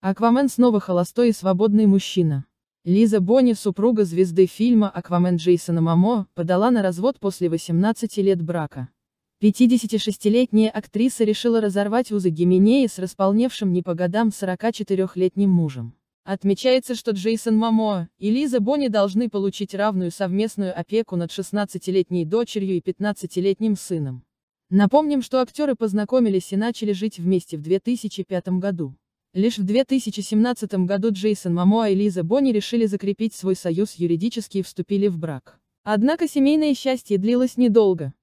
Аквамен снова холостой и свободный мужчина. Лиза Бонни, супруга звезды фильма «Аквамен» Джейсона Момоа, подала на развод после 18 лет брака. 56-летняя актриса решила разорвать узы Гименеи с располневшим не по годам 44-летним мужем. Отмечается, что Джейсон Момоа и Лиза Бонни должны получить равную совместную опеку над 16-летней дочерью и 15-летним сыном. Напомним, что актеры познакомились и начали жить вместе в 2005 году. Лишь в 2017 году Джейсон Момоа и Лиза Бонни решили закрепить свой союз юридически и вступили в брак. Однако семейное счастье длилось недолго.